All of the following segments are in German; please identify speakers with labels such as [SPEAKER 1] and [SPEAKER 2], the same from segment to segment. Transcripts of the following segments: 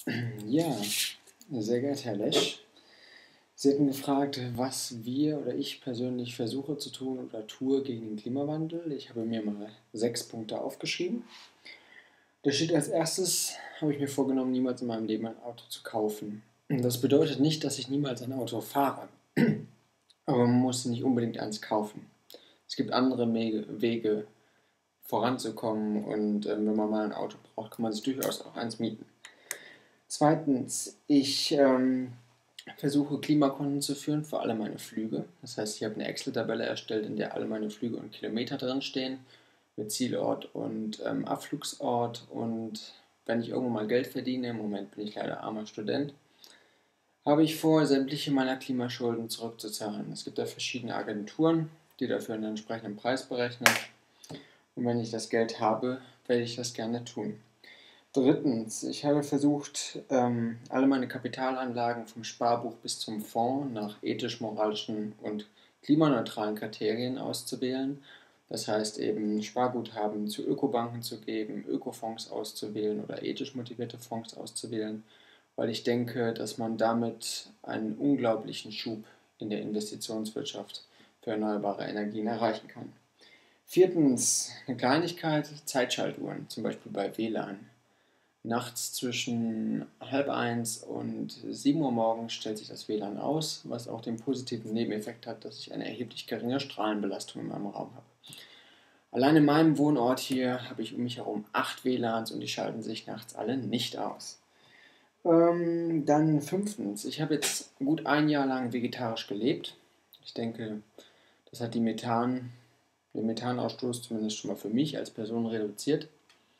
[SPEAKER 1] Ja, sehr geehrter Herr Lesch, Sie hatten gefragt, was wir oder ich persönlich versuche zu tun oder tue gegen den Klimawandel. Ich habe mir mal 6 Punkte aufgeschrieben. Da steht als erstes, habe ich mir vorgenommen, niemals in meinem Leben ein Auto zu kaufen. Das bedeutet nicht, dass ich niemals ein Auto fahre, aber man muss nicht unbedingt eins kaufen. Es gibt andere Wege voranzukommen und wenn man mal ein Auto braucht, kann man sich durchaus auch eins mieten. Zweitens, ich versuche Klimakonten zu führen für alle meine Flüge. Das heißt, ich habe eine Excel-Tabelle erstellt, in der alle meine Flüge und Kilometer drinstehen, mit Zielort und Abflugsort. Und wenn ich irgendwann mal Geld verdiene, im Moment bin ich leider armer Student, habe ich vor, sämtliche meiner Klimaschulden zurückzuzahlen. Es gibt da verschiedene Agenturen, die dafür einen entsprechenden Preis berechnen. Und wenn ich das Geld habe, werde ich das gerne tun. Drittens, ich habe versucht, alle meine Kapitalanlagen vom Sparbuch bis zum Fonds nach ethisch-moralischen und klimaneutralen Kriterien auszuwählen. Das heißt eben Sparguthaben zu Ökobanken zu geben, Ökofonds auszuwählen oder ethisch motivierte Fonds auszuwählen, weil ich denke, dass man damit einen unglaublichen Schub in der Investitionswirtschaft für erneuerbare Energien erreichen kann. Viertens, eine Kleinigkeit, Zeitschaltuhren, zum Beispiel bei WLAN. Nachts zwischen 12:30 und 7 Uhr morgens stellt sich das WLAN aus, was auch den positiven Nebeneffekt hat, dass ich eine erheblich geringe Strahlenbelastung in meinem Raum habe. Allein in meinem Wohnort hier habe ich um mich herum 8 WLANs und die schalten sich nachts alle nicht aus. Dann fünftens, ich habe jetzt gut ein Jahr lang vegetarisch gelebt. Ich denke, das hat den Methanausstoß zumindest schon mal für mich als Person reduziert.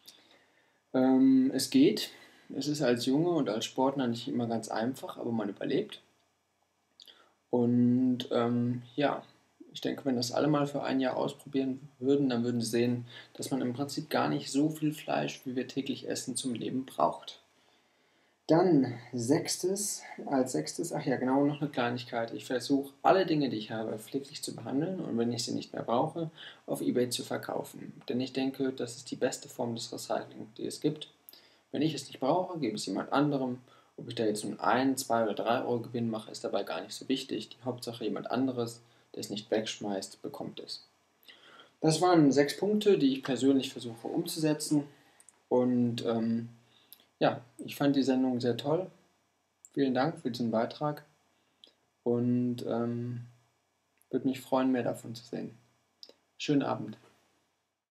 [SPEAKER 1] Es geht. Es ist als Junge und als Sportler nicht immer ganz einfach, aber man überlebt. Und ja, ich denke, wenn das alle mal für ein Jahr ausprobieren würden, dann würden sie sehen, dass man im Prinzip gar nicht so viel Fleisch, wie wir täglich essen, zum Leben braucht. Dann als sechstes, ach ja, genau, noch eine Kleinigkeit. Ich versuche alle Dinge, die ich habe, pfleglich zu behandeln und wenn ich sie nicht mehr brauche, auf eBay zu verkaufen. Denn ich denke, das ist die beste Form des Recycling, die es gibt. Wenn ich es nicht brauche, gebe es jemand anderem. Ob ich da jetzt nun 1, 2 oder 3 Euro Gewinn mache, ist dabei gar nicht so wichtig. Die Hauptsache jemand anderes, der es nicht wegschmeißt, bekommt es. Das waren 6 Punkte, die ich persönlich versuche umzusetzen. Und ja, ich fand die Sendung sehr toll. Vielen Dank für diesen Beitrag und würde mich freuen, mehr davon zu sehen. Schönen Abend.